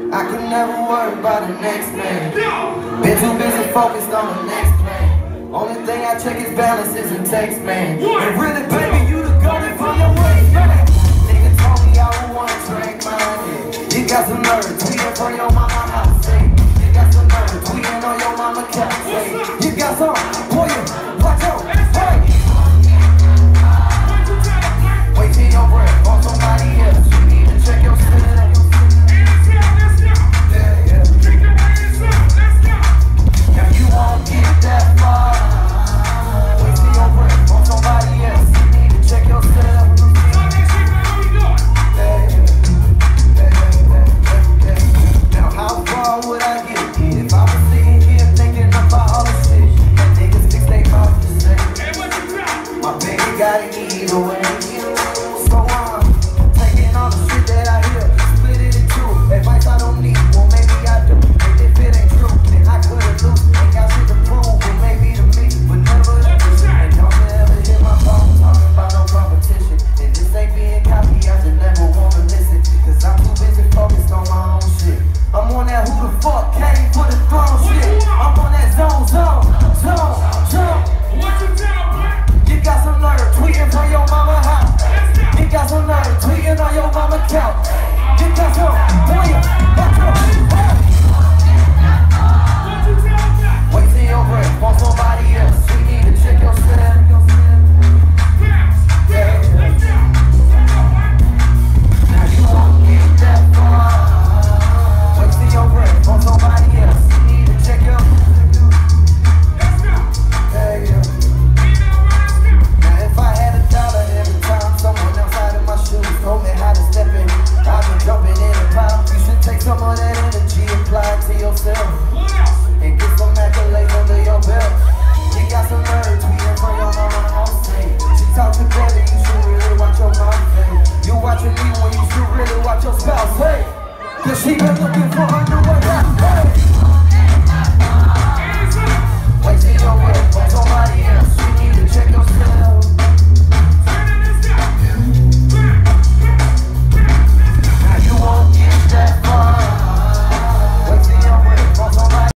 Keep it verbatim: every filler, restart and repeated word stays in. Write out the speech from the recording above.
I can never worry about the next man. Been too busy focused on the next plan. Only thing I check is balances and text, man. And really, baby, you the golden for your waist, man. Nigga told me I would want to drink mine. You got some nerve tweeting from your mama house, say. You got some nerve tweeting on your mama couch, say. You got some, boy, you watch out, hey. Wait till your breath on somebody else. You need to check your shit. Cause she been looking for underwear.